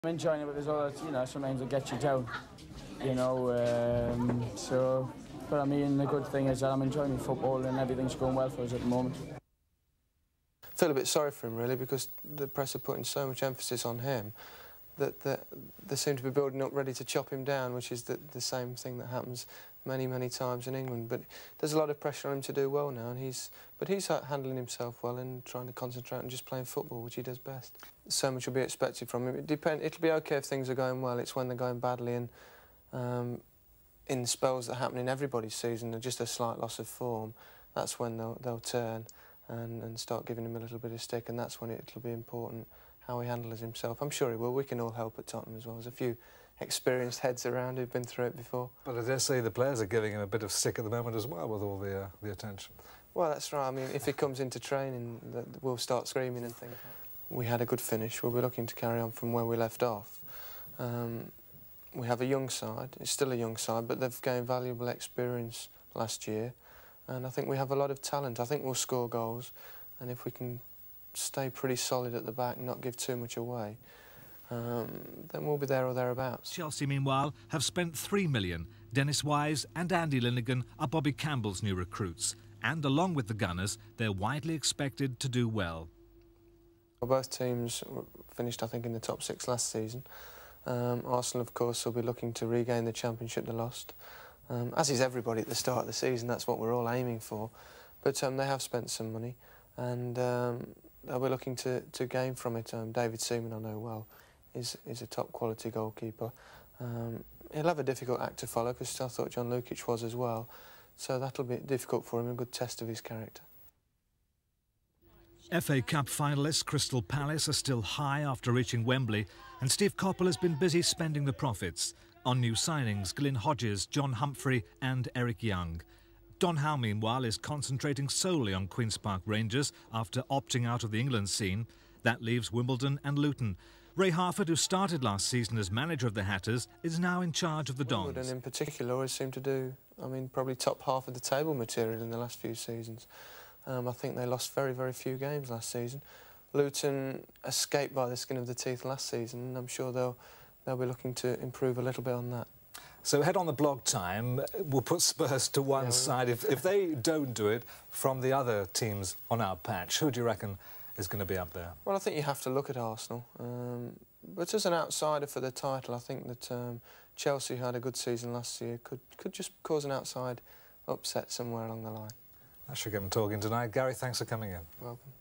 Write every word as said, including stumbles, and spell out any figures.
I'm enjoying it, but there's other, you know, sometimes it gets you down, you know, um, so, but I mean, the good thing is that I'm enjoying football and everything's going well for us at the moment. I feel a bit sorry for him, really, because the press are putting so much emphasis on him that, that they seem to be building up ready to chop him down, which is the, the same thing that happens many, many times in England. But there's a lot of pressure on him to do well now, and he's, but he's handling himself well and trying to concentrate on just playing football, which he does best. So much will be expected from him. It depend, it'll be okay if things are going well. It's when they're going badly and um, in spells that happen in everybody's season, just a slight loss of form, that's when they'll, they'll turn and, and start giving him a little bit of stick, and that's when it'll be important how he handles himself. I'm sure he will. We can all help at Tottenham as well. There's a few experienced heads around who've been through it before. But I dare say the players are giving him a bit of stick at the moment as well, with all the, uh, the attention. Well, that's right. I mean, if he comes into training, we'll start screaming and things. We had a good finish. We'll be looking to carry on from where we left off. Um, we have a young side. It's still a young side, but they've gained valuable experience last year. And I think we have a lot of talent. I think we'll score goals. And if we can stay pretty solid at the back and not give too much away, um, then we'll be there or thereabouts. Chelsea, meanwhile, have spent three million. Dennis Wise and Andy Lineker are Bobby Campbell's new recruits. And along with the Gunners, they're widely expected to do well. Well, both teams finished, I think, in the top six last season. Um, Arsenal, of course, will be looking to regain the championship they lost. Um, as is everybody at the start of the season, that's what we're all aiming for. But um, they have spent some money, and um, they'll be looking to, to gain from it. Um, David Seaman, I know well, is, is a top-quality goalkeeper. Um, he'll have a difficult act to follow, because I thought John Lukic was as well. So that'll be difficult for him, a good test of his character. F A Cup finalists Crystal Palace are still high after reaching Wembley, and Steve Coppell has been busy spending the profits on new signings: Glyn Hodges, John Humphrey and Eric Young. Don Howe, meanwhile, is concentrating solely on Queen's Park Rangers after opting out of the England scene. That leaves Wimbledon and Luton. Ray Harford, who started last season as manager of the Hatters, is now in charge of the Dons. Wimbledon in particular always seem to do, I mean, probably top half of the table material in the last few seasons. Um, I think they lost very, very few games last season. Luton escaped by the skin of the teeth last season, and I'm sure they'll, they'll be looking to improve a little bit on that. So head on the blog time, we'll put Spurs to one yeah, side. If, if they don't do it, from the other teams on our patch, who do you reckon is going to be up there? Well, I think you have to look at Arsenal. Um, but as an outsider for the title, I think that um, Chelsea, who had a good season last year, could, could just cause an outside upset somewhere along the line. That should get them talking tonight. Gary, thanks for coming in. Welcome.